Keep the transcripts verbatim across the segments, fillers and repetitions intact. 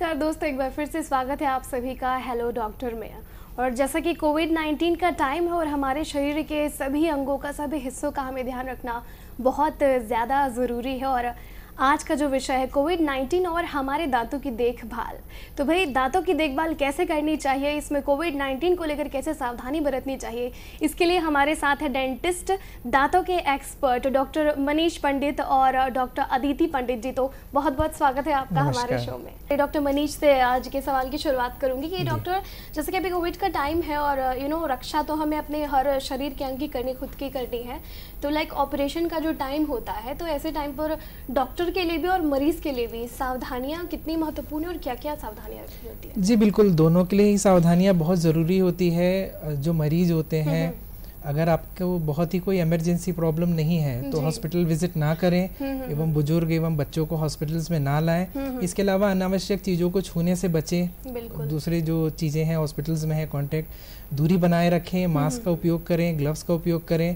नमस्कार दोस्तों, एक बार फिर से स्वागत है आप सभी का हेलो डॉक्टर में। और जैसा कि कोविड नाइन्टीन का टाइम है और हमारे शरीर के सभी अंगों का, सभी हिस्सों का हमें ध्यान रखना बहुत ज़्यादा ज़रूरी है। और आज का जो विषय है कोविड नाइन्टीन और हमारे दांतों की देखभाल। तो भाई दांतों की देखभाल कैसे करनी चाहिए, इसमें कोविड नाइन्टीन को लेकर कैसे सावधानी बरतनी चाहिए, इसके लिए हमारे साथ है डेंटिस्ट, दांतों के एक्सपर्ट डॉक्टर मनीष पंडित और डॉक्टर अदिति पंडित जी। तो बहुत बहुत स्वागत है आपका हमारे शो में। डॉक्टर मनीष से आज के सवाल की शुरुआत करूंगी कि डॉक्टर, जैसे कि अभी कोविड का टाइम है और यू नो रक्षा तो हमें अपने हर शरीर के अंग की करनी, खुद की करनी है। तो लाइक ऑपरेशन का जो टाइम होता है, तो ऐसे टाइम पर डॉक्टर के लिए भी और मरीज के लिए भी सावधानियां कितनी महत्वपूर्ण है और क्या क्या सावधानियां रखनी होती है? जी बिल्कुल, दोनों के लिए ही सावधानियां बहुत ज़रूरी होती है। जो मरीज होते हैं, अगर आपको बहुत ही कोई इमरजेंसी प्रॉब्लम नहीं है तो हॉस्पिटल विजिट ना करें एवं बुजुर्ग एवं बच्चों को हॉस्पिटल्स में ना लाएं। इसके अलावा अनावश्यक चीज़ों को छूने से बचें। दूसरे जो चीज़ें हैं हॉस्पिटल्स में है, कॉन्टैक्ट दूरी बनाए रखें, मास्क का उपयोग करें, ग्लव्स का उपयोग करें।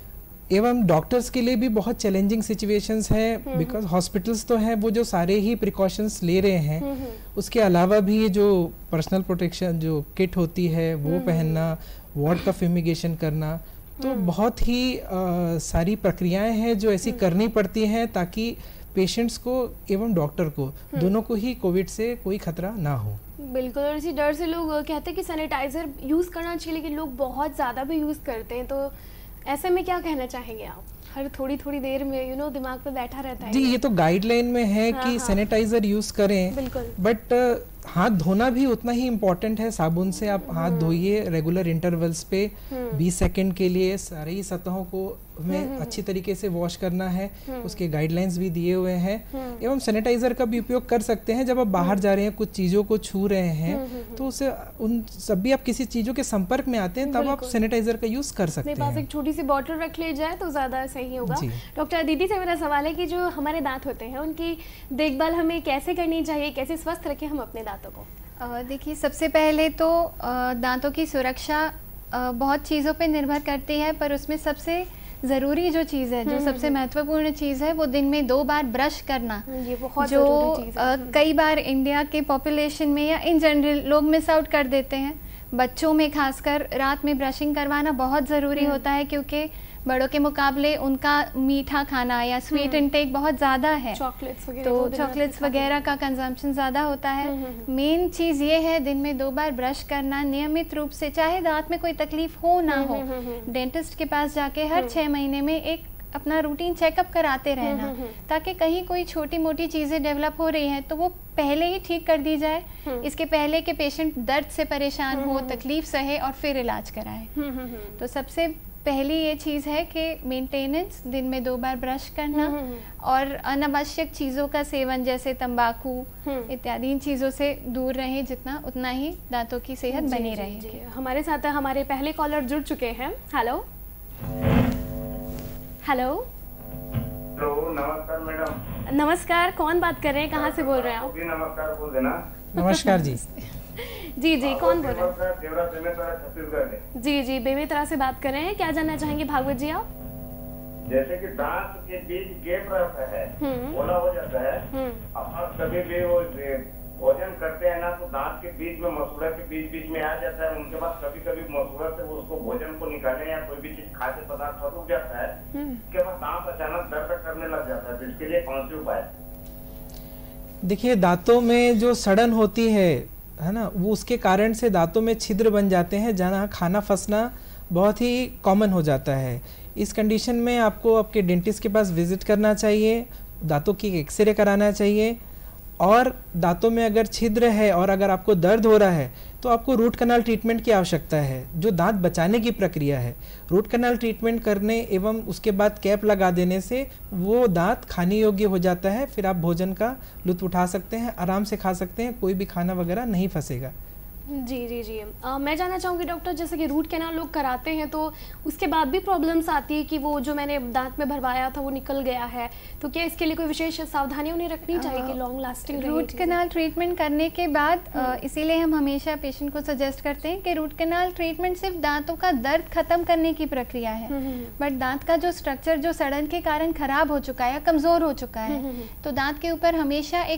एवं डॉक्टर्स के लिए भी बहुत चैलेंजिंग सिचुएशंस है, बिकॉज हॉस्पिटल्स तो हैं वो जो सारे ही प्रिकॉशंस ले रहे हैं, उसके अलावा भी ये जो पर्सनल प्रोटेक्शन जो किट होती है वो पहनना, वार्ड का फ्यूमिगेशन करना, तो बहुत ही आ, सारी प्रक्रियाएं हैं जो ऐसी करनी पड़ती हैं ताकि पेशेंट्स को एवं डॉक्टर को दोनों को ही कोविड से कोई खतरा ना हो। बिल्कुल, और इसी डर से लोग कहते हैं कि सैनिटाइजर यूज़ करना चाहिए, लेकिन लोग बहुत ज़्यादा भी यूज़ करते हैं। तो ऐसे में क्या कहना चाहेंगे आप? हर थोड़ी थोड़ी देर में यू नो दिमाग पे बैठा रहता है। जी, ये तो गाइडलाइन में है हाँ, कि हाँ। सैनिटाइजर यूज करें, बिल्कुल, बट हाथ धोना भी उतना ही इम्पोर्टेंट है। साबुन से आप हाथ धोइए रेगुलर इंटरवल्स पे बीस सेकंड के लिए। सारी ही सतहों को हमें अच्छी तरीके से वॉश करना है, उसके गाइडलाइंस भी दिए हुए हैं। एवं सैनिटाइजर का भी उपयोग कर सकते हैं जब आप बाहर जा रहे हैं, कुछ चीज़ों को छू रहे हैं, तो उसे उन सभी आप किसी चीज़ों के संपर्क में आते हैं तब आप सैनिटाइजर का यूज़ कर सकते हैं। पास एक छोटी सी बॉटल रख ली जाए तो ज़्यादा सही होगा। डॉक्टर अदिति से मेरा सवाल है कि जो हमारे दांत होते हैं उनकी देखभाल हमें कैसे करनी चाहिए, कैसे स्वस्थ रखें हम अपने दांतों को? देखिए, सबसे पहले तो दांतों की सुरक्षा बहुत चीज़ों पे निर्भर करती है, पर उसमें सबसे ज़रूरी जो चीज़ है, जो सबसे महत्वपूर्ण चीज़ है, वो दिन में दो बार ब्रश करना। ये बहुत जो आ, कई बार इंडिया के पॉपुलेशन में या इन जनरल लोग मिस आउट कर देते हैं। बच्चों में खासकर रात में ब्रशिंग करवाना बहुत ज़रूरी होता है, क्योंकि बड़ों के मुकाबले उनका मीठा खाना या स्वीट इनटेक बहुत ज़्यादा है, चॉकलेट्स वगैरह, तो चॉकलेट्स वगैरह का कंजम्पशन ज़्यादा होता है। मेन चीज़ ये है दिन में दो बार ब्रश करना नियमित रूप से, चाहे दांत में कोई तकलीफ हो ना हो। डेंटिस्ट के पास जाके हर छः महीने में एक अपना रूटीन चेकअप कराते रहना, ताकि कहीं कोई छोटी मोटी चीज़ें डेवलप हो रही हैं तो वो पहले ही ठीक कर दी जाए, इसके पहले कि पेशेंट दर्द से परेशान हो, तकलीफ सहे और फिर इलाज कराए। तो सबसे पहली ये चीज़ है कि मेंटेनेंस, दिन में दो बार ब्रश करना और अनावश्यक चीज़ों का सेवन जैसे तंबाकू इत्यादि इन चीज़ों से दूर रहें जितना, उतना ही दांतों की सेहत बनी रहेगी। हमारे साथ हमारे पहले कॉलर जुड़ चुके हैं। हेलो हेलो हेलो, नमस्कार मैडम। नमस्कार, कौन बात कर रहे हैं, कहाँ से बोल रहे हैं आप? नमस्कार बोल देना। नमस्कार जी। जी जी, कौन बोल रहे हैं? छत्तीसगढ़। जी जी, बेमेतरा से बात कर रहे हैं। क्या जानना चाहेंगे भागवत जी आप? जैसे कि दांत के बीच गैप रहता है, बोला हो जाता है, अब कभी भी वो भोजन करते हैं ना तो दांत के बीच में, मसूड़ा के बीच बीच में आ जाता है। उनके बाद कभी कभी मसूड़ा से वो उसको भोजन को निकालने या कोई भी चीज खाद्य पदार्थ रुक जाता है, उसके बाद दांत अचानक दर्द करने लग जाता है। तो इसके लिए कौन सी उपाय? देखिए, दांतों में जो सड़न होती है है ना, वो उसके कारण से दांतों में छिद्र बन जाते हैं जहाँ खाना फंसना बहुत ही कॉमन हो जाता है। इस कंडीशन में आपको आपके डेंटिस्ट के पास विजिट करना चाहिए, दांतों की एक्सरे कराना चाहिए, और दांतों में अगर छिद्र है और अगर आपको दर्द हो रहा है तो आपको रूट कनाल ट्रीटमेंट की आवश्यकता है, जो दांत बचाने की प्रक्रिया है। रूट कनाल ट्रीटमेंट करने एवं उसके बाद कैप लगा देने से वो दांत खाने योग्य हो जाता है। फिर आप भोजन का लुत्फ उठा सकते हैं, आराम से खा सकते हैं, कोई भी खाना वगैरह नहीं फंसेगा। जी जी जी आ, मैं जानना चाहूँगी डॉक्टर, जैसे कि रूट कैनाल लोग कराते हैं तो उसके बाद भी प्रॉब्लम्स आती है कि वो जो मैंने दांत में भरवाया था वो निकल गया है, तो क्या इसके लिए कोई विशेष सावधानियां उन्हें रखनी चाहिए कि long lasting? Root canal treatment करने के बाद इसीलिए हम हमेशा पेशेंट को सजेस्ट करते हैं कि रूट कैनाल ट्रीटमेंट सिर्फ दांतों का दर्द खत्म करने की प्रक्रिया है, बट दांत का जो स्ट्रक्चर जो सड़न के कारण खराब हो चुका है या कमज़ोर हो चुका है, तो दांत के ऊपर हमेशा एक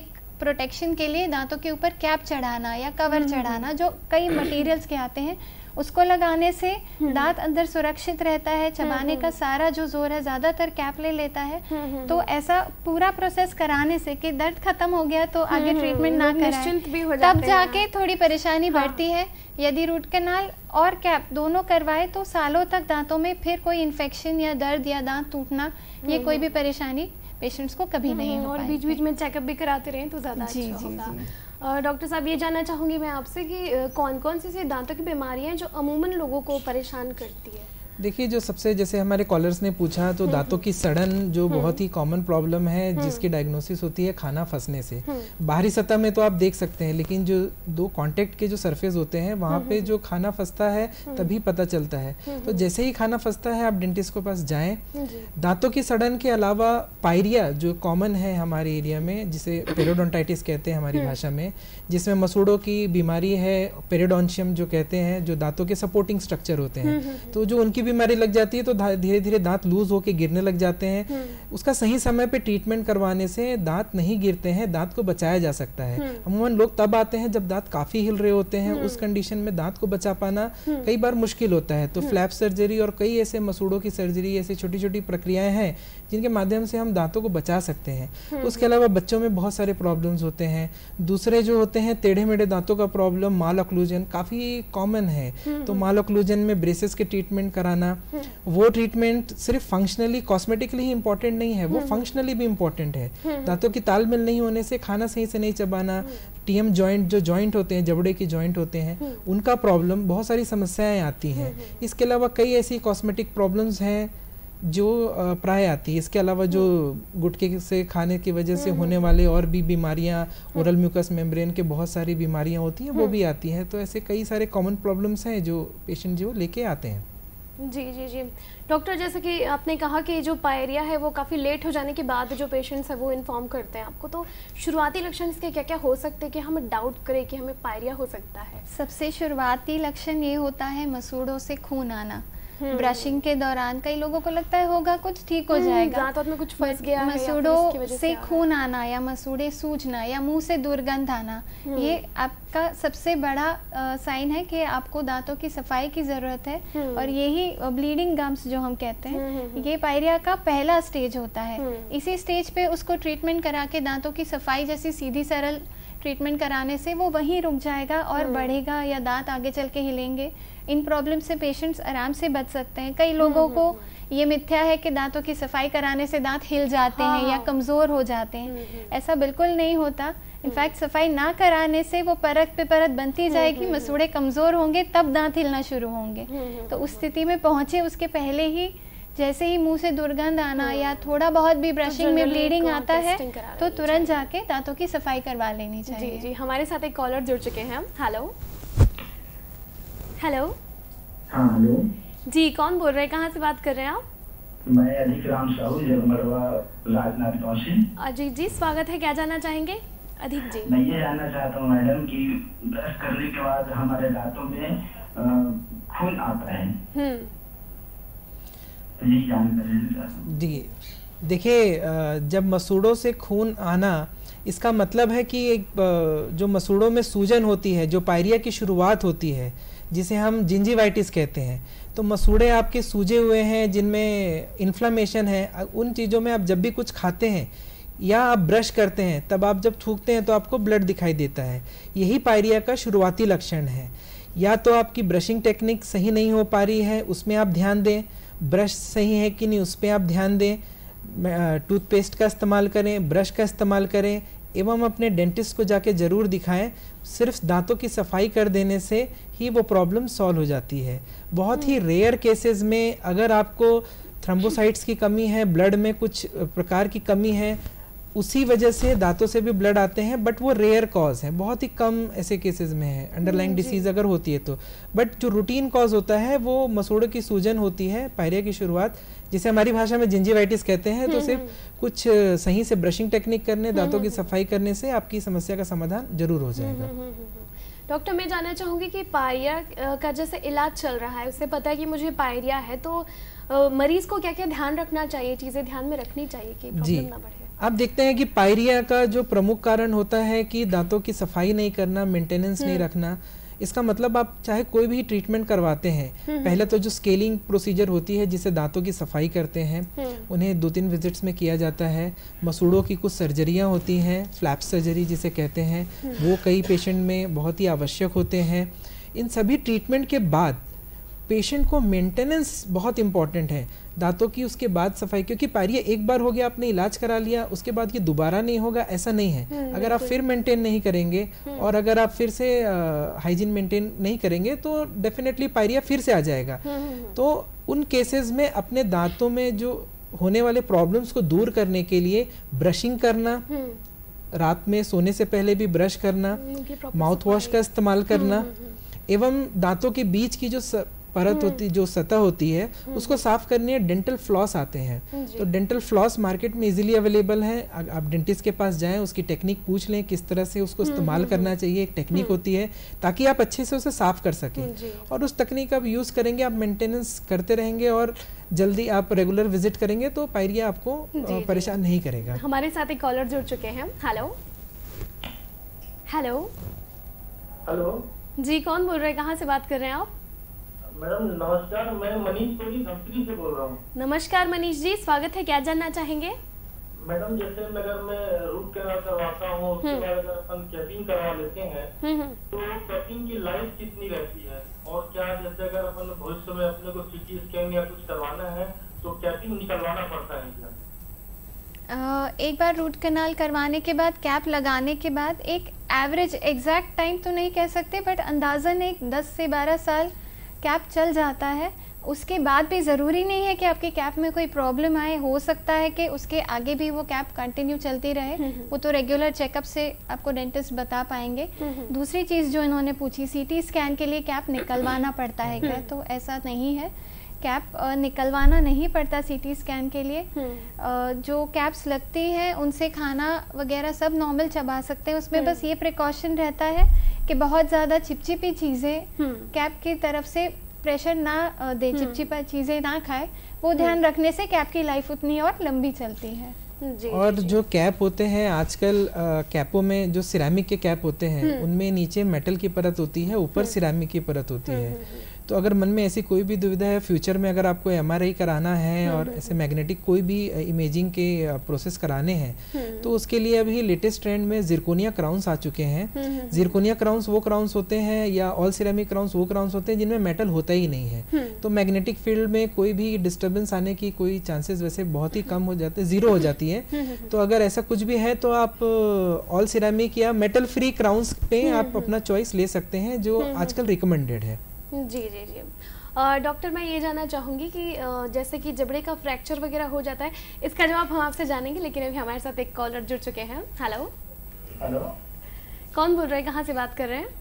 प्रोटेक्शन के लिए दांतों के ऊपर कैप चढ़ाना या कवर चढ़ाना, जो कई मटेरियल्स के आते हैं, उसको लगाने से दांत अंदर सुरक्षित रहता है, चबाने का सारा जो जोर है ज़्यादातर कैप ले लेता है। तो ऐसा पूरा प्रोसेस कराने से कि दर्द खत्म हो गया तो आगे ट्रीटमेंट ना कराएं, तब जाके थोड़ी परेशानी बढ़ती है। यदि रूट कैनाल और कैप दोनों करवाए तो सालों तक दांतों में फिर कोई इन्फेक्शन या दर्द या दांत टूटना, ये कोई भी परेशानी पेशेंट्स को कभी नहीं हो और बीच बीच में चेकअप भी कराते रहें तो ज़्यादा अच्छा होगा। डॉक्टर साहब, ये जानना चाहूँगी मैं आपसे कि कौन कौन सी सी दांतों की बीमारियाँ हैं जो अमूमन लोगों को परेशान करती है? देखिए, जो सबसे, जैसे हमारे कॉलर्स ने पूछा, तो दांतों की सड़न जो बहुत ही कॉमन प्रॉब्लम है, जिसकी डायग्नोसिस होती है खाना फंसने से। बाहरी सतह में तो आप देख सकते हैं, लेकिन जो दो कांटेक्ट के जो सरफेस होते हैं वहाँ पे जो खाना फंसता है तभी पता चलता है। तो जैसे ही खाना फंसता है आप डेंटिस्ट के पास जाएं। दांतों की सड़न के अलावा पायरिया जो कॉमन है हमारे एरिया में, जिसे पेरियोडोंटाइटिस कहते हैं हमारी भाषा में, जिसमें मसूड़ों की बीमारी है, पेरियोडोंशियम जो कहते हैं, जो दांतों के सपोर्टिंग स्ट्रक्चर होते हैं, तो जो उनकी बीमारी लग जाती है तो धीरे धीरे दांत लूज होके गिरने लग जाते हैं। उसका सही समय पे ट्रीटमेंट करवाने से दांत नहीं गिरते हैं, दांत को बचाया जा सकता है। अमूमन लोग तब आते हैं जब दांत काफी हिल रहे होते हैं, उस कंडीशन में दांत को बचा पाना कई बार मुश्किल होता है। तो फ्लैप सर्जरी और कई ऐसे मसूड़ों की सर्जरी, ऐसी छोटी छोटी प्रक्रियाएं हैं जिनके माध्यम से हम दांतों को बचा सकते हैं। उसके अलावा बच्चों में बहुत सारे प्रॉब्लम्स होते हैं। दूसरे जो होते हैं टेढ़े मेढ़े दांतों का प्रॉब्लम, माल ऑक्लूजन काफी कॉमन है। तो माल ऑक्लूजन में ब्रेसेस के ट्रीटमेंट कराना, वो ट्रीटमेंट सिर्फ फंक्शनली कॉस्मेटिकली ही इम्पोर्टेंट नहीं है, वो फंक्शनली भी इम्पोर्टेंट है। दांतों की तालमेल नहीं होने से, खाना सही से नहीं चबाना, टीएम जॉइंट जो जॉइंट होते हैं, जबड़े की जॉइंट होते हैं, उनका प्रॉब्लम, बहुत सारी समस्याएं आती हैं। इसके अलावा कई ऐसी कॉस्मेटिक प्रॉब्लम्स हैं जो प्राय आती है। इसके अलावा जो गुटखे से खाने की वजह से होने वाले और भी बीमारियां, ओरल म्यूकस मेम्ब्रेन के बहुत सारी बीमारियां होती हैं, वो भी आती हैं। तो ऐसे कई सारे कॉमन प्रॉब्लम्स हैं जो पेशेंट जो लेके आते हैं। जी जी जी डॉक्टर, जैसे कि आपने कहा कि जो पायरिया है वो काफ़ी लेट हो जाने के बाद जो पेशेंट्स है वो इन्फॉर्म करते हैं आपको, तो शुरुआती लक्षण इसके क्या क्या हो सकते हैं कि हम डाउट करें कि हमें पायरिया हो सकता है? सबसे शुरुआती लक्षण ये होता है मसूड़ों से खून आना। ब्रशिंग के दौरान कई लोगों को लगता है होगा कुछ ठीक हो जाएगा, दांतों में कुछ फंस गया है, मसूड़ों से खून आना या मसूड़े सूजना या मुंह से दुर्गंध आना, ये आपका सबसे बड़ा साइन है कि आपको दांतों की सफाई की ज़रूरत है। और यही ब्लीडिंग गम्स जो हम कहते हैं, ये पायरिया का पहला स्टेज होता है। इसी स्टेज पे उसको ट्रीटमेंट करा के दांतों की सफाई जैसी सीधी सरल ट्रीटमेंट कराने से वो वहीं रुक जाएगा और बढ़ेगा या दांत आगे चल के हिलेंगे। इन प्रॉब्लम से पेशेंट्स आराम से बच सकते हैं। कई लोगों को ये मिथ्या है कि दांतों की सफाई कराने से दांत हिल जाते हैं या कमज़ोर हो जाते हैं, ऐसा बिल्कुल नहीं होता। इनफैक्ट सफाई ना कराने से वो परत पे परत बनती जाएगी, मसूड़े कमज़ोर होंगे, तब दांत हिलना शुरू होंगे। तो उस स्थिति में पहुँचे उसके पहले ही, जैसे ही मुंह से दुर्गंध आना या थोड़ा बहुत भी ब्रशिंग में ब्लीडिंग आता है तो तुरंत जाके दांतों की सफाई करवा लेनी चाहिए। जी जी हमारे साथ एक कॉलर जुड़ चुके हैं। हेलो हेलो हाँ हेलो जी, कौन बोल रहे हैं, कहाँ से बात कर रहे हैं आप? मैं अधिक राम साहू, जगमरवा राजनाथ गाँव से। अजीत जी स्वागत है, क्या जानना चाहेंगे? अधिक जी, मैं ये जानना चाहता हूँ मैडम कि ब्रश करने के बाद हमारे दांतों में खून आता है, यही जानकारी। जी देखिए, जब मसूड़ों से खून आना, इसका मतलब है कि एक जो मसूड़ों में सूजन होती है, जो पायरिया की शुरुआत होती है, जिसे हम जिंजिवाइटिस कहते हैं, तो मसूड़े आपके सूजे हुए हैं जिनमें इन्फ्लामेशन है, उन चीज़ों में आप जब भी कुछ खाते हैं या आप ब्रश करते हैं, तब आप जब थूकते हैं तो आपको ब्लड दिखाई देता है। यही पायरिया का शुरुआती लक्षण है। या तो आपकी ब्रशिंग टेक्निक सही नहीं हो पा रही है, उसमें आप ध्यान दें, ब्रश सही है कि नहीं उस पर आप ध्यान दें, टूथपेस्ट का इस्तेमाल करें, ब्रश का इस्तेमाल करें, एवं अपने डेंटिस्ट को जाके ज़रूर दिखाएं। सिर्फ दांतों की सफाई कर देने से ही वो प्रॉब्लम सॉल्व हो जाती है। बहुत ही रेयर केसेस में अगर आपको थ्रोम्बोसाइट्स की कमी है, ब्लड में कुछ प्रकार की कमी है, उसी वजह से दांतों से भी ब्लड आते हैं, बट वो रेयर कॉज है, बहुत ही कम ऐसे केसेस में है, अंडरलाइंग डिसीज अगर होती है तो। बट जो रूटीन कॉज होता है वो मसूड़ों की सूजन होती है, पायरिया की शुरुआत, जिसे हमारी भाषा में जिंजिवाइटिस कहते हैं। तो सिर्फ कुछ सही से ब्रशिंग टेक्निक करने, दांतों की सफाई करने से आपकी समस्या का समाधान जरूर हो जाएगा। डॉक्टर, मैं जानना चाहूँगी कि पायरिया का जैसे इलाज चल रहा है, उससे पता है कि मुझे पायरिया है, तो मरीज को क्या क्या ध्यान रखना चाहिए, चीज़ें ध्यान में रखनी चाहिए कि प्रॉब्लम ना बढ़े? आप देखते हैं कि पायरिया का जो प्रमुख कारण होता है कि दांतों की सफाई नहीं करना, मेंटेनेंस नहीं रखना। इसका मतलब आप चाहे कोई भी ट्रीटमेंट करवाते हैं, पहले तो जो स्केलिंग प्रोसीजर होती है जिससे दांतों की सफाई करते हैं, उन्हें दो तीन विजिट्स में किया जाता है। मसूड़ों की कुछ सर्जरियां होती हैं, फ्लैप सर्जरी जिसे कहते हैं, वो कई पेशेंट में बहुत ही आवश्यक होते हैं। इन सभी ट्रीटमेंट के बाद पेशेंट को मेंटेनेंस बहुत इंपॉर्टेंट है, दांतों की उसके बाद सफाई, क्योंकि पायरिया एक बार हो गया, आपने इलाज करा लिया, उसके बाद ये दोबारा नहीं होगा, ऐसा नहीं है। अगर आप फिर मेंटेन नहीं करेंगे और अगर आप फिर से हाइजीन मेंटेन नहीं करेंगे तो डेफिनेटली पायरिया फिर से आ जाएगा। तो उन केसेस में अपने दांतों में जो होने वाले प्रॉब्लम्स को दूर करने के लिए ब्रशिंग करना, रात में सोने से पहले भी ब्रश करना, माउथ वॉश का इस्तेमाल करना, एवं दांतों के बीच की जो स... परत होती, जो सतह होती है, उसको साफ करनी है। डेंटल फ्लॉस आते हैं, तो डेंटल फ्लॉस मार्केट में इजीली अवेलेबल है। आप डेंटिस्ट के पास जाएं, उसकी टेक्निक पूछ लें किस तरह से उसको इस्तेमाल करना चाहिए। एक टेक्निक होती है ताकि आप अच्छे से उसे साफ कर सकें, और उस तकनीक आप यूज करेंगे, आप मेंटेनेंस करते रहेंगे और जल्दी आप रेगुलर विजिट करेंगे तो पायरिया आपको परेशान नहीं करेगा। हमारे साथ एक कॉलर जुड़ चुके हैं। हेलो हेलो हेलो जी, कौन बोल रहे हैं, कहाँ से बात कर रहे हैं आप? मैडम नमस्कार, मैं मनीष पुरी धमतरी से बोल रहा हूँ। नमस्कार मनीष जी, स्वागत है। क्या जानना चाहेंगे? मैडम जैसे अगर मैं रूट कैनाल करवाता हूँ, उसके बाद अगर अपन कैपिंग करवा लेते हैं तो कैपिंग की लाइफ कितनी रहती है, और क्या जैसे अगर अपन भविष्य में अपने को सीटी स्कैन या कुछ करवाना है तो कैपिंग निकलवाना पड़ता है क्या? Uh, एक बार रूट कैनाल करवाने के बाद, कैप लगाने के बाद, एक एवरेज एग्जैक्ट टाइम तो नहीं कह सकते, बट अंदाज़न एक दस से बारह साल कैप चल जाता है। उसके बाद भी ज़रूरी नहीं है कि आपकी कैप में कोई प्रॉब्लम आए, हो सकता है कि उसके आगे भी वो कैप कंटिन्यू चलती रहे। वो तो रेगुलर चेकअप से आपको डेंटिस्ट बता पाएंगे। दूसरी चीज़ जो इन्होंने पूछी, सीटी स्कैन के लिए कैप निकलवाना पड़ता है क्या, तो ऐसा नहीं है। कैप निकलवाना नहीं पड़ता सीटी स्कैन के लिए। जो कैप्स लगती हैं उनसे खाना वगैरह सब नॉर्मल चबा सकते हैं, उसमें बस ये प्रिकॉशन रहता है कि बहुत ज़्यादा चिपचिपी चीज़ें कैप की तरफ से प्रेशर ना दे, चिपचिपा चीज़ें ना खाए, वो ध्यान रखने से कैप की लाइफ उतनी और लंबी चलती है। जी, और जी, जो कैप होते हैं आजकल, कैपों में जो सिरामिक के कैप होते हैं उनमें नीचे मेटल की परत होती है, ऊपर सिरामिक की परत होती है। तो अगर मन में ऐसी कोई भी दुविधा है, फ्यूचर में अगर आपको एमआरआई कराना है और ऐसे मैग्नेटिक कोई भी इमेजिंग के प्रोसेस कराने हैं, तो उसके लिए अभी लेटेस्ट ट्रेंड में जिरकोनिया क्राउन्स आ चुके हैं। जिरकोनिया क्राउन्स वो क्राउन्स होते हैं, या ऑल सिरेमिक क्राउन्स वो क्राउन्स होते हैं जिनमें मेटल होता ही नहीं है। तो मैग्नेटिक फील्ड में कोई भी डिस्टर्बेंस आने की कोई चांसेस वैसे बहुत ही कम हो जाते हैं, जीरो हो जाती है। तो अगर ऐसा कुछ भी है तो आप ऑल सिरेमिक या मेटल फ्री क्राउन्स पे आप अपना चॉइस ले सकते हैं, जो आजकल रिकमेंडेड है। जी जी जी डॉक्टर, मैं ये जानना चाहूँगी कि जैसे कि जबड़े का फ्रैक्चर वगैरह हो जाता है, इसका जवाब हम आपसे जानेंगे, लेकिन अभी हमारे साथ एक कॉलर जुड़ चुके हैं। हेलो हेलो कौन बोल रहे हैं, कहाँ से बात कर रहे हैं?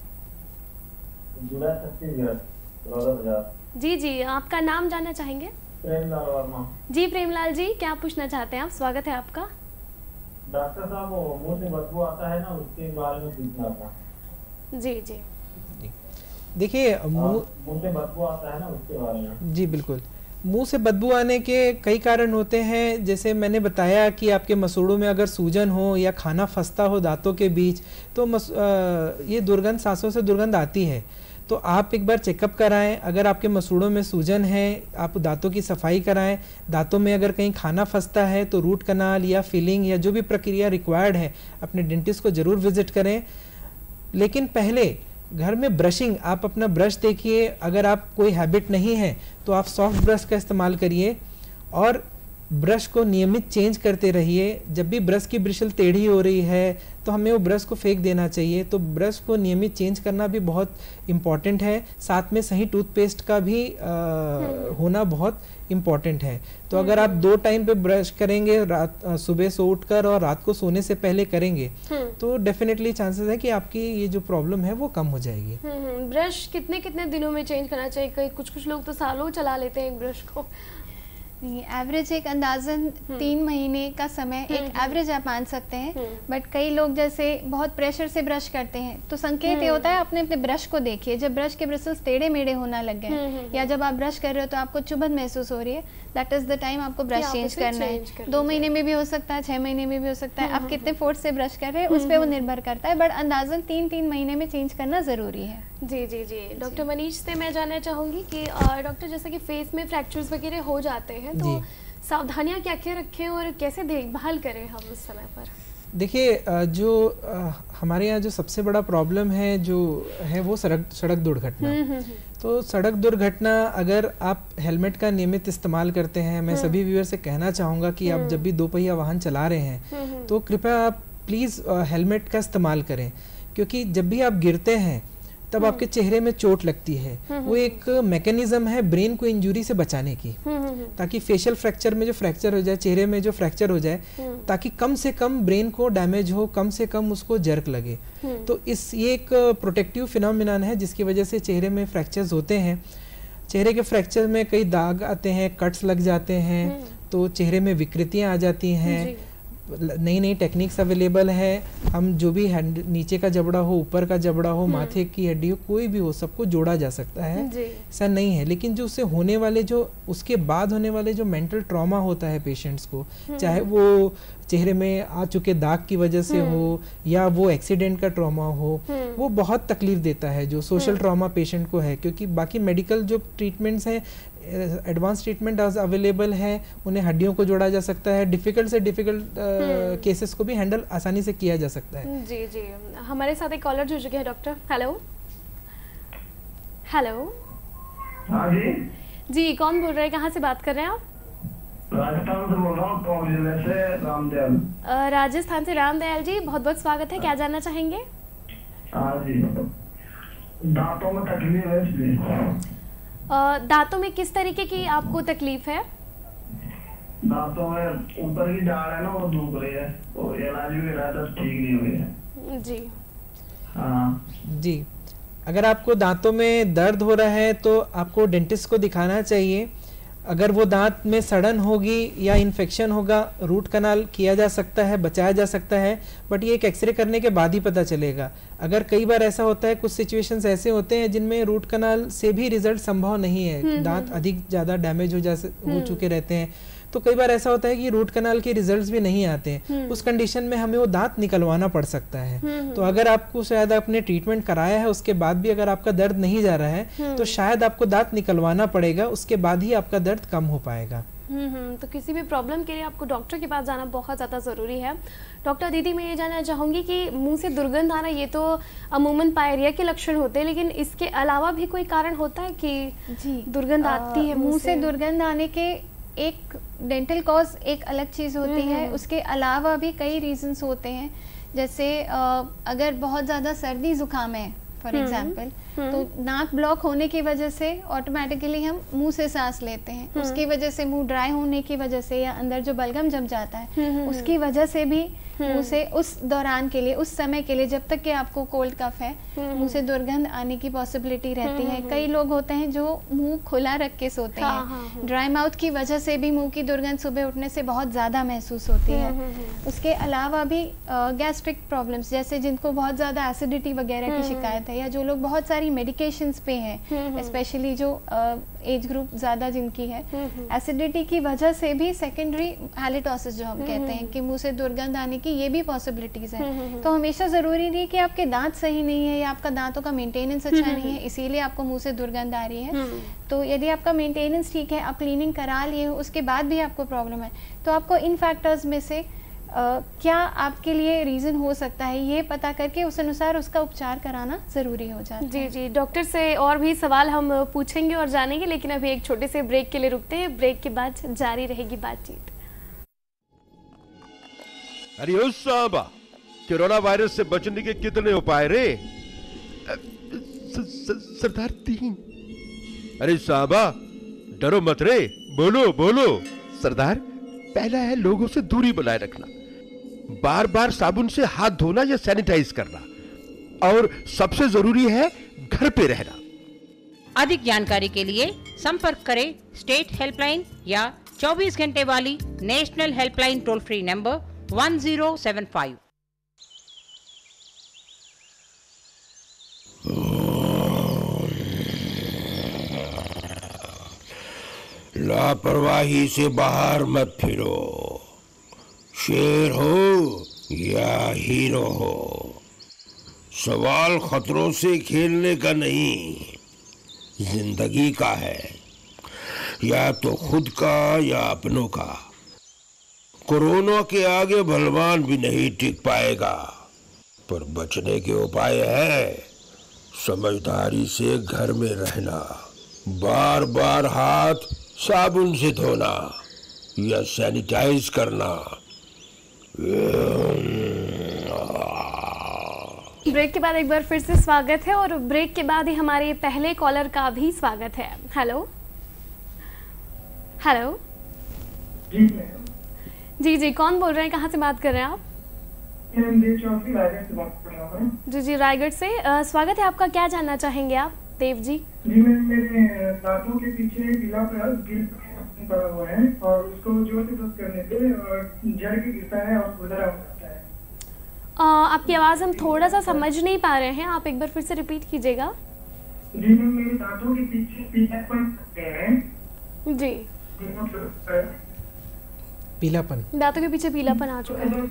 जी जी, आपका नाम जानना चाहेंगे? प्रेमलाल वर्मा। जी प्रेमलाल जी, क्या पूछना चाहते हैं आप? स्वागत है आपका। डॉक्टर साहब, वो मुंह से बदबू आता है ना, उसके बारे में पूछना था। जी जी देखिए, मुंह मुंह से बदबू आता है ना, उसके बारे में। जी बिल्कुल, मुंह से बदबू आने के कई कारण होते हैं। जैसे मैंने बताया कि आपके मसूड़ों में अगर सूजन हो या खाना फंसता हो दांतों के बीच, तो मस, आ, ये दुर्गंध, सांसों से दुर्गंध आती है। तो आप एक बार चेकअप कराएं। अगर आपके मसूड़ों में सूजन है, आप दांतों की सफाई कराएं। दांतों में अगर कहीं खाना फंसता है तो रूट कनाल या फिलिंग या जो भी प्रक्रिया रिक्वायर्ड है, अपने डेंटिस्ट को ज़रूर विजिट करें। लेकिन पहले घर में ब्रशिंग, आप अपना ब्रश देखिए, अगर आप कोई हैबिट नहीं है तो आप सॉफ्ट ब्रश का इस्तेमाल करिए और ब्रश को नियमित चेंज करते रहिए। जब भी ब्रश की ब्रिशल टेढ़ी हो रही है तो हमें वो ब्रश को फेंक देना चाहिए। तो ब्रश को नियमित चेंज करना भी बहुत इम्पॉर्टेंट है। साथ में सही टूथपेस्ट का भी आ, होना बहुत इम्पॉर्टेंट है। तो अगर आप दो टाइम पे ब्रश करेंगे, रात सुबह सो उठकर और रात को सोने से पहले करेंगे, तो डेफिनेटली चांसेस है कि आपकी ये जो प्रॉब्लम है वो कम हो जाएगी। ब्रश कितने कितने दिनों में चेंज करना चाहिए? कई कुछ कुछ लोग तो सालों चला लेते हैं एक ब्रश को। एवरेज एक अंदाजन तीन महीने का समय एक एवरेज आप मान सकते हैं। बट कई लोग जैसे बहुत प्रेशर से ब्रश करते हैं तो संकेत ये होता है अपने अपने ब्रश को देखिए, जब ब्रश के ब्रिसल्स टेढ़े मेढ़े होना लग गए या जब आप ब्रश कर रहे हो तो आपको चुभन महसूस हो रही है, दैट इज द टाइम आपको ब्रश चेंज करना है। दो महीने में भी हो सकता है, छह महीने में भी हो सकता है, आप कितने फोर्स से ब्रश कर रहे हैं उस पर वो निर्भर करता है, बट अंदाजन तीन तीन महीने में चेंज करना जरूरी है। जी जी जी डॉक्टर मनीष से मैं जानना चाहूँगी कि डॉक्टर जैसे कि फेस में फ्रैक्चर्स वगैरह हो जाते हैं तो सावधानियाँ क्या क्या रखें और कैसे देखभाल करें हम उस समय पर? देखिए, जो हमारे यहाँ जो सबसे बड़ा प्रॉब्लम है जो है वो सड़क सड़क दुर्घटना। तो सड़क दुर्घटना अगर आप हेलमेट का नियमित इस्तेमाल करते हैं, मैं सभी व्यूअर से कहना चाहूँगा कि आप जब भी दो पहिया वाहन चला रहे हैं तो कृपया आप प्लीज़ हेलमेट का इस्तेमाल करें, क्योंकि जब भी आप गिरते हैं तब आपके चेहरे में चोट लगती है। वो एक मैकेनिज्म है ब्रेन को इंजरी से बचाने की, ताकि फेशियल फ्रैक्चर में जो फ्रैक्चर हो जाए, चेहरे में जो फ्रैक्चर हो जाए, ताकि कम से कम ब्रेन को डैमेज हो, कम से कम उसको जर्क लगे। तो इस ये एक प्रोटेक्टिव फिनोमिनन है जिसकी वजह से चेहरे में फ्रैक्चर्स होते हैं। चेहरे के फ्रैक्चर में कई दाग आते हैं, कट्स लग जाते हैं, तो चेहरे में विकृतियाँ आ जाती हैं। नई नई टेक्निक्स अवेलेबल है, हम जो भी हैंड नीचे का जबड़ा हो, ऊपर का जबड़ा हो, माथे की हड्डी हो, कोई भी हो, सबको जोड़ा जा सकता है, ऐसा नहीं है। लेकिन जो उससे होने वाले जो उसके बाद होने वाले जो मेंटल ट्रॉमा होता है पेशेंट्स को, चाहे वो चेहरे में आ चुके दाग की वजह से हो या वो एक्सीडेंट का ट्रॉमा हो, वो बहुत तकलीफ देता है जो सोशल ट्रॉमा पेशेंट को है। क्योंकि बाकी मेडिकल जो ट्रीटमेंट्स हैं, एडवांस ट्रीटमेंट अवेलेबल है, उन्हें हड्डियों को जोड़ा जा सकता है, डिफिकल्ट से डिफिकल्ट केसेस को भी हैंडल आसानी से किया जा सकता है। जी जी हमारे साथ एक कॉलर जुड़ चुके हैं डॉक्टर। हेलो हेलो हाँ जी जी कौन बोल रहे हैं, कहाँ से बात कर रहे हैं आप? राजस्थान से बोल रहा हूँ, टोंक जिले से रामदयाल। अ, राजस्थान से रामदयाल जी, बहुत बहुत स्वागत है। क्या जानना चाहेंगे? हाँ जी, दांतों में तकलीफ है इसलिए। दांतों में किस तरीके की आपको तकलीफ है? दांतों में ऊपर की दाढ़ है ना वो दुख रही है, तो इलाज भी करा था, ठीक नहीं हुई है। जी हाँ जी, अगर आपको दांतों में दर्द हो रहा है तो आपको डेंटिस्ट को दिखाना चाहिए। अगर वो दांत में सड़न होगी या इन्फेक्शन होगा, रूट कनाल किया जा सकता है, बचाया जा सकता है, बट ये एक एक्सरे करने के बाद ही पता चलेगा। अगर कई बार ऐसा होता है, कुछ सिचुएशंस ऐसे होते हैं जिनमें रूट कनाल से भी रिजल्ट संभव नहीं है, दांत अधिक ज़्यादा डैमेज हो जा हो चुके रहते हैं, तो कई बार ऐसा होता है कि रूट कनाल के रिजल्ट्स भी नहीं आते हैं। उस कंडीशन में हमें वो दांत निकलवाना पड़ सकता है। तो अगर आपको शायद आपने ट्रीटमेंट कराया है उसके बाद भी अगर आपका दर्द नहीं जा रहा है तो शायद आपको दांत निकलवाना पड़ेगा, उसके बाद ही आपका दर्द कम हो पाएगा। हम्म तो किसी भी प्रॉब्लम के लिए आपको डॉक्टर के पास जाना बहुत ज़्यादा ज़रूरी है। डॉक्टर दीदी, मैं ये जानना चाहूँगी कि मुंह से दुर्गंध आना ये तो अमूमन पायरिया के लक्षण होते हैं, लेकिन इसके अलावा भी कोई कारण होता है कि जी दुर्गंध आती है? मुंह से दुर्गंध आने के एक डेंटल कॉज एक अलग चीज़ होती है, उसके अलावा भी कई रीजंस होते हैं। जैसे अगर बहुत ज़्यादा सर्दी जुकाम है फॉर एग्जाम्पल, तो नाक ब्लॉक होने की वजह से ऑटोमेटिकली हम मुंह से सांस लेते हैं, उसकी वजह से मुंह ड्राई होने की वजह से या अंदर जो बलगम जम जाता है उसकी वजह से भी मुंह से उस दौरान के लिए, उस समय के लिए, जब तक कि आपको कोल्ड कफ है, मुंह से दुर्गंध आने की पॉसिबिलिटी रहती है। कई लोग होते हैं जो मुंह खुला रख के सोते हैं, ड्राई माउथ की वजह से भी मुंह की दुर्गंध सुबह उठने से बहुत ज़्यादा महसूस होती है। उसके अलावा भी गैस्ट्रिक प्रॉब्लम्स, जैसे जिनको बहुत ज़्यादा एसिडिटी वगैरह की शिकायत है, या जो लोग बहुत सारी मेडिकेशंस पे हैं, स्पेशली जो एज ग्रुप ज़्यादा जिनकी है, एसिडिटी की वजह से भी सेकेंडरी हैलिटोसिस जो हम कहते हैं कि मुंह से दुर्गंध आने की ये भी पॉसिबिलिटीज हैं। तो हमेशा ज़रूरी नहीं कि आपके दांत सही नहीं है या आपका दांतों का मेंटेनेंस अच्छा नहीं है इसीलिए आपको मुंह से दुर्गंध आ रही है। तो यदि आपका मेंटेनेंस ठीक है, आप क्लीनिंग करा लिए हो, उसके बाद भी आपको प्रॉब्लम है, तो आपको इन फैक्टर्स में से Uh, क्या आपके लिए रीज़न हो सकता है ये पता करके उस अनुसार उसका उपचार कराना ज़रूरी हो जाता है। जी जी डॉक्टर से और भी सवाल हम पूछेंगे और जानेंगे, लेकिन अभी एक छोटे से ब्रेक के लिए रुकते हैं, ब्रेक के बाद जारी रहेगी बातचीत। अरे ओ साहबा, कोरोना वायरस से बचने के कितने उपाय रे? सरदार तीन। अरे साहबा डरो मत रे, बोलो बोलो। सरदार, पहला है लोगों से दूरी बनाए रखना, बार बार साबुन से हाथ धोना या सैनिटाइज करना, और सबसे जरूरी है घर पे रहना। अधिक जानकारी के लिए संपर्क करें स्टेट हेल्पलाइन या चौबीस घंटे वाली national helpline toll free number one zero seven five. लापरवाही से बाहर मत फिरो, शेर हो या हीरो हो, सवाल खतरों से खेलने का नहीं, जिंदगी का है, या तो खुद का या अपनों का। कोरोना के आगे बलवान भी नहीं टिक पाएगा, पर बचने के उपाय है समझदारी से घर में रहना, बार बार हाथ साबुन से धोना या सैनिटाइज करना। ब्रेक के बाद एक बार फिर से स्वागत है और ब्रेक के बाद ही हमारे पहले कॉलर का भी स्वागत है। हेलो हेलो जी जी जी कौन बोल रहे हैं, कहाँ से बात कर रहे हैं आप? रायगढ़ से बात कर रहा हूँ। जी जी रायगढ़ से आ, स्वागत है आपका। क्या जानना चाहेंगे आप देव जी? जी मैं मेरे दांतों के पीछे पीला पड़ा हुआ है और उसको जोर से ब्रश करने पे जड़ के गिरता है और खुरदरा हो जाता है। आ, आपकी आवाज़ हम थोड़ा सा समझ नहीं पा रहे हैं, आप एक बार फिर से रिपीट कीजिएगा। जी मैं मेरे दांतों के पीछे पीलापन है। जी पीलापन, दांतों के पीछे पीलापन आ चुका है।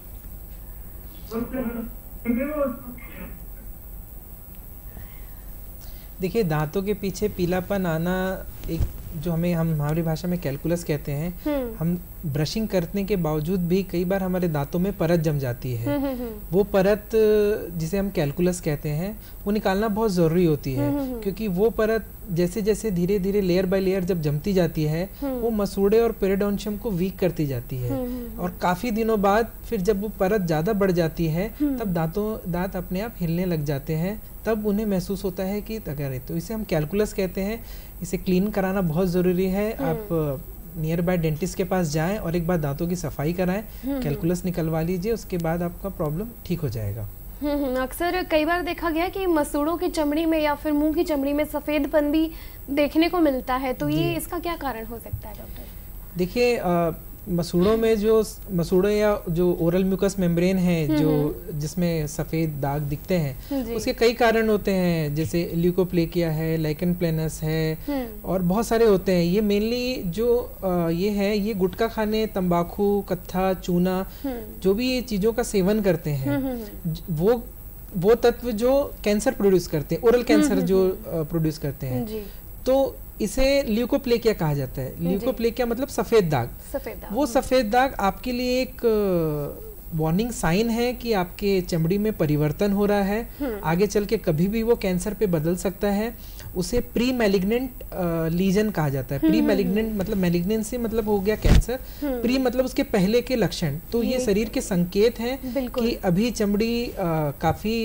देखिए, दांतों के पीछे पीलापन आना एक जो हमें हम हमारी भाषा में कैलकुलस कहते हैं। हम ब्रशिंग करने के बावजूद भी कई बार हमारे दांतों में परत जम जाती है। वो परत जिसे हम कैलकुलस कहते हैं वो निकालना बहुत ज़रूरी होती है, क्योंकि वो परत जैसे जैसे धीरे धीरे लेयर बाय लेयर जब जमती जाती है वो मसूड़े और पेरिडोन्शियम को वीक करती जाती है। और काफ़ी दिनों बाद फिर जब वो परत ज़्यादा बढ़ जाती है तब दांतों दांत अपने आप हिलने लग जाते हैं, तब उन्हें महसूस होता है कि अगर है तो इसे हम कैलकुलस कहते हैं। इसे क्लीन कराना बहुत ज़रूरी है। आप नियर बाय डेंटिस्ट के पास जाएं और एक बार दांतों की सफाई कराएं, कैलकुलस निकलवा लीजिए, उसके बाद आपका प्रॉब्लम ठीक हो जाएगा। अक्सर कई बार देखा गया कि मसूड़ों की चमड़ी में या फिर मुंह की चमड़ी में सफ़ेदपन भी देखने को मिलता है, तो ये इसका क्या कारण हो सकता है डॉक्टर? देखिए, मसूड़ों में जो मसूड़ों या जो ओरल म्यूकस मेम्ब्रेन है जो जिसमें सफ़ेद दाग दिखते हैं, उसके कई कारण होते हैं, जैसे ल्यूकोप्लेकिया है, लाइकन प्लेनस है और बहुत सारे होते हैं। ये मेनली जो आ, ये है ये गुटखा खाने, तंबाकू, कत्था, चूना, जो भी ये चीज़ों का सेवन करते हैं, वो वो तत्व जो कैंसर प्रोड्यूस करते हैं, ओरल कैंसर जो प्रोड्यूस करते हैं, तो इसे ल्यूकोप्लेकिया कहा जाता है। ल्यूकोप्लेकिया मतलब सफ़ेद दाग। सफ़ेद दाग वो सफ़ेद दाग आपके लिए एक वार्निंग साइन है कि आपके चमड़ी में परिवर्तन हो रहा है, आगे चल के कभी भी वो कैंसर पे बदल सकता है। उसे प्री मैलिग्नेंट लीजन कहा जाता है। प्री मैलिग्नेंट मतलब मैलिग्नेंसी मतलब हो गया कैंसर, प्री मतलब उसके पहले के लक्षण। तो ये शरीर के संकेत हैं कि अभी चमड़ी काफ़ी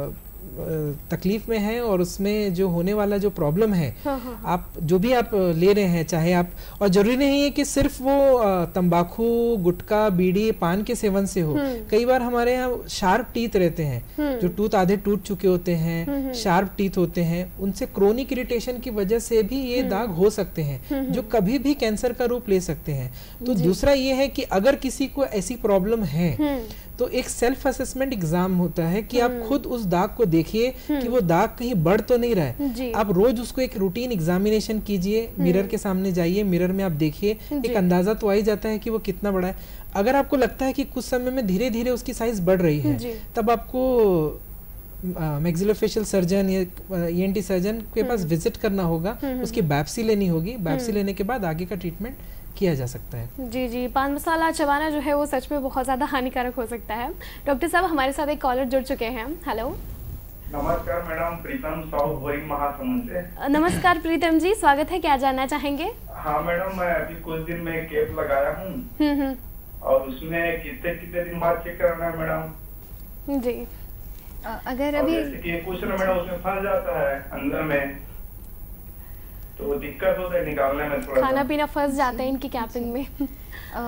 तकलीफ में है और उसमें जो होने वाला जो प्रॉब्लम है, हाँ हाँ। आप जो भी आप ले रहे हैं, चाहे आप, और जरूरी नहीं है कि सिर्फ वो तंबाकू, गुटखा, बीड़ी, पान के सेवन से हो। कई बार हमारे यहाँ शार्प टीथ रहते हैं, जो टूथ आधे टूट चुके होते हैं, शार्प टीथ होते हैं, उनसे क्रोनिक इरिटेशन की वजह से भी ये दाग हो सकते हैं, जो कभी भी कैंसर का रूप ले सकते हैं। तो दूसरा ये है कि अगर किसी को ऐसी प्रॉब्लम है तो एक सेल्फ असेसमेंट एग्जाम होता है कि आप खुद उस दाग को देखिए कि वो दाग कहीं बढ़ तो नहीं रहा है। आप रोज उसको एक रूटीन एग्जामिनेशन कीजिए, मिरर के सामने जाइए, मिरर में आप देखिए, एक अंदाजा तो आ ही जाता है कि वो कितना बड़ा है। अगर आपको लगता है कि कुछ समय में धीरे धीरे उसकी साइज बढ़ रही है, तब आपको मैक्सिलोफेशियल सर्जन या ईएनटी सर्जन के पास विजिट करना होगा, उसकी बायोप्सी लेनी होगी। बायोप्सी लेने के बाद आगे का ट्रीटमेंट किया जा सकता है। जी जी, पान मसाला चबाना जो है वो सच में बहुत ज़्यादा हानिकारक हो सकता है। डॉक्टर साहब, हमारे साथ एक कॉलर जुड़ चुके हैं। हेलो, नमस्कार मैडम, प्रीतम साउथ बोरिंग महासमुंद से। नमस्कार प्रीतम जी, स्वागत है। क्या जानना चाहेंगे? हाँ मैडम, मैं अभी कुछ दिन में कैप लगाया हूँ और उसमें कितने कितने दिन बाद चेक कराना है मैडम? जी, अगर अभी कुछ ना मैडम उसमें फंस जाता है अंदर में, तो दिक्कत होता है निकालने में, थोड़ा खाना पीना फंस जाता है इनकी कैपिंग में। आ,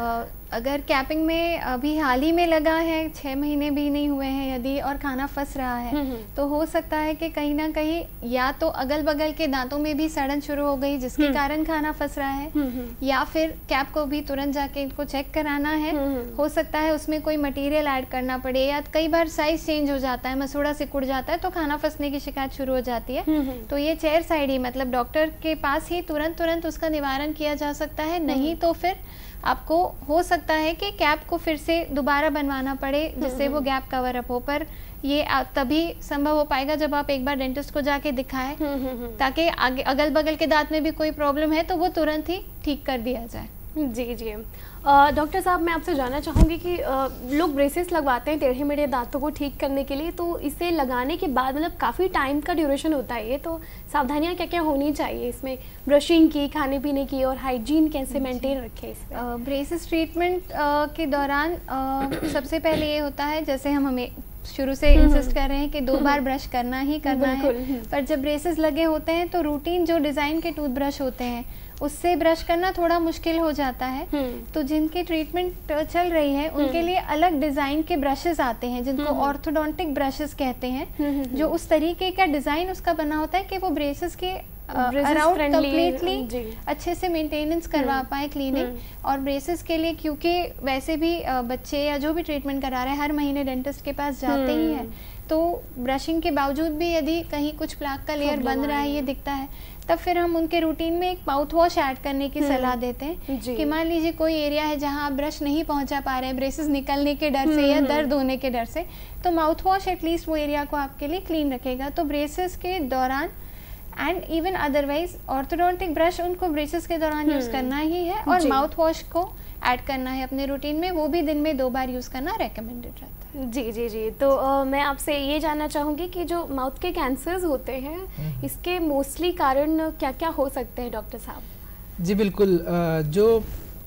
अगर कैपिंग में अभी हाल ही में लगा है, छः महीने भी नहीं हुए हैं यदि, और खाना फंस रहा है, तो हो सकता है कि कहीं ना कहीं या तो अगल बगल के दांतों में भी सड़न शुरू हो गई जिसके कारण खाना फंस रहा है, या फिर कैप को भी तुरंत जाके इनको चेक कराना है। हो सकता है उसमें कोई मटेरियल ऐड करना पड़े, या कई बार साइज चेंज हो जाता है, मसूड़ा सिकुड़ जाता है, तो खाना फंसने की शिकायत शुरू हो जाती है। तो ये चेयर साइड ही, मतलब डॉक्टर के पास ही तुरंत तुरंत उसका निवारण किया जा सकता है। नहीं तो फिर आपको हो सकता है कि कैप को फिर से दोबारा बनवाना पड़े जिससे वो गैप कवर अप हो, पर ये तभी संभव हो पाएगा जब आप एक बार डेंटिस्ट को जाके दिखाएं, ताकि आगे अगल बगल के दांत में भी कोई प्रॉब्लम है तो वो तुरंत ही ठीक कर दिया जाए। जी जी डॉक्टर साहब, मैं आपसे जानना चाहूँगी कि आ, लोग ब्रेसेस लगवाते हैं टेढ़े मेढ़े दांतों को ठीक करने के लिए, तो इसे लगाने के बाद मतलब काफ़ी टाइम का ड्यूरेशन होता है ये, तो सावधानियाँ क्या क्या होनी चाहिए इसमें, ब्रशिंग की, खाने पीने की, और हाइजीन कैसे मेंटेन रखें इसमें? ब्रेसेस ट्रीटमेंट के दौरान आ, सबसे पहले ये होता है, जैसे हम हमें शुरू से इंसिस्ट कर रहे हैं कि दो बार ब्रश करना ही करना है, पर जब ब्रेसेस लगे होते हैं तो रूटीन जो डिज़ाइन के टूथब्रश होते हैं उससे ब्रश करना थोड़ा मुश्किल हो जाता है। तो जिनकी ट्रीटमेंट चल रही है उनके लिए अलग डिज़ाइन के ब्रशेस आते हैं जिनको ऑर्थोडोंटिक ब्रशेस कहते हैं, जो उस तरीके का डिज़ाइन उसका बना होता है कि वो ब्रेसेस के अराउंड कंप्लीटली अच्छे से मेंटेनेंस करवा पाए, क्लीनिंग। और ब्रेसेस के लिए क्योंकि वैसे भी बच्चे या जो भी ट्रीटमेंट करा रहे हैं हर महीने डेंटिस्ट के पास जाते ही हैं, तो ब्रशिंग के बावजूद भी यदि कहीं कुछ प्लाक का लेयर बन रहा है, ये दिखता है, तब फिर हम उनके रूटीन में एक माउथ वॉश ऐड करने की सलाह देते हैं कि मान लीजिए कोई एरिया है जहां आप ब्रश नहीं पहुंचा पा रहे हैं ब्रेसेस निकलने के डर से या दर्द होने के डर से, तो माउथ वॉश एटलीस्ट वो एरिया को आपके लिए क्लीन रखेगा। तो ब्रेसेस के दौरान and even otherwise orthodontic brush उनको ब्रेसेस के दौरान यूज़ करना ही है, और माउथ वॉश को ऐड करना है अपने रूटीन में, वो भी दिन में दो बार यूज़ करना रेकमेंडेड रहता है। जी जी जी तो आ, मैं आपसे ये जानना चाहूँगी कि जो माउथ के कैंसर्स होते हैं इसके मोस्टली कारण क्या क्या हो सकते हैं डॉक्टर साहब? जी बिल्कुल, जो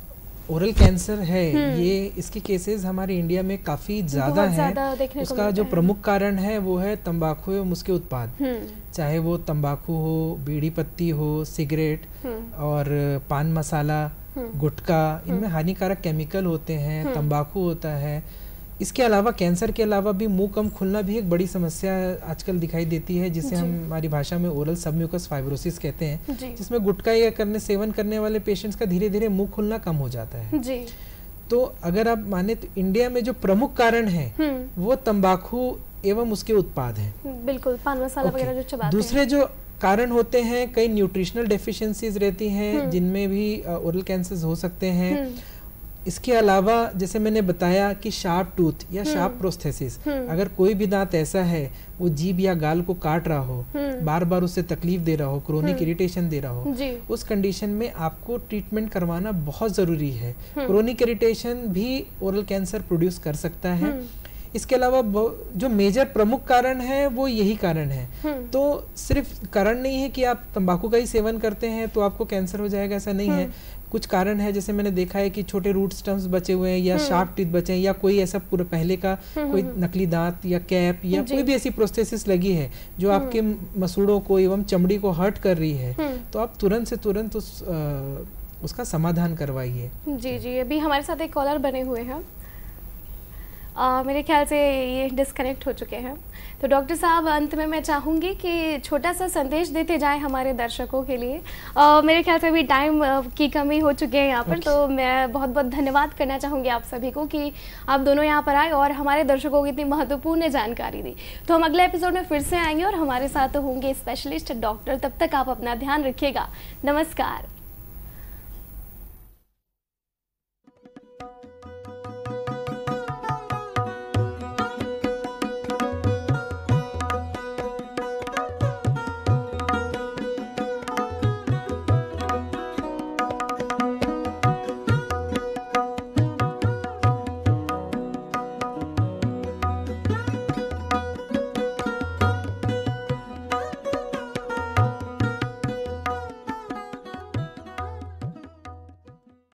ओरल कैंसर है ये इसके केसेस हमारे इंडिया में काफ़ी ज़्यादा हैं। उसका जो प्रमुख कारण है वो है तंबाकू एवं उसके उत्पाद, चाहे वो तंबाकू हो, बीड़ी पत्ती हो, सिगरेट और पान मसाला, गुटखा, इनमें हानिकारक केमिकल होते हैं, तंबाकू होता है। इसके अलावा कैंसर के अलावा भी मुंह कम खुलना भी एक बड़ी समस्या आजकल दिखाई देती है, जिसे हम हमारी भाषा में ओरल सबम्यूकस फाइब्रोसिस कहते हैं, जिसमें गुटखा या करने सेवन करने वाले पेशेंट्स का धीरे धीरे मुंह खुलना कम हो जाता है। जी। तो अगर आप माने तो इंडिया में जो प्रमुख कारण है वो तंबाकू एवं उसके उत्पाद हैं। बिल्कुल, पान मसाला वगैरह जो चबाते हैं। दूसरे जो कारण होते हैं, कई न्यूट्रिशनल डेफिशिएंसीज रहती हैं जिनमें भी ओरल कैंसर्स हो सकते हैं। इसके अलावा जैसे मैंने बताया कि शार्प टूथ या शार्प प्रोस्थेसिस, अगर कोई भी दांत ऐसा है वो जीभ या गाल को काट रहा हो, बार बार उससे तकलीफ दे रहा हो, क्रोनिक इरिटेशन दे रहा हो, उस कंडीशन में आपको ट्रीटमेंट करवाना बहुत ज़रूरी है। क्रोनिक इरिटेशन भी ओरल कैंसर प्रोड्यूस कर सकता है। इसके अलावा जो मेजर प्रमुख कारण है वो यही कारण है। तो सिर्फ कारण नहीं है कि आप तंबाकू का ही सेवन करते हैं तो आपको कैंसर हो जाएगा, ऐसा नहीं है। कुछ कारण है, जैसे मैंने देखा है कि छोटे रूट स्टम्प्स बचे हुए हैं या शार्प टीथ बचे हैं, या कोई ऐसा पूरा पहले का कोई नकली दांत या कैप या कोई भी ऐसी प्रोस्थेसिस लगी है जो आपके मसूड़ों को एवं चमड़ी को हर्ट कर रही है, तो आप तुरंत से तुरंत उस आ, उसका समाधान करवाइए। जी जी अभी हमारे साथ एक कॉलर बने हुए हैं, Uh, मेरे ख्याल से ये डिस्कनेक्ट हो चुके हैं। तो डॉक्टर साहब, अंत में मैं चाहूँगी कि छोटा सा संदेश देते जाएं हमारे दर्शकों के लिए। uh, मेरे ख्याल से अभी टाइम uh, की कमी हो चुकी है यहाँ पर, okay. तो मैं बहुत बहुत धन्यवाद करना चाहूँगी आप सभी को कि आप दोनों यहाँ पर आए और हमारे दर्शकों को इतनी महत्वपूर्ण जानकारी दी। तो हम अगले एपिसोड में फिर से आएंगे और हमारे साथ होंगे स्पेशलिस्ट डॉक्टर। तब तक आप अपना ध्यान रखिएगा। नमस्कार।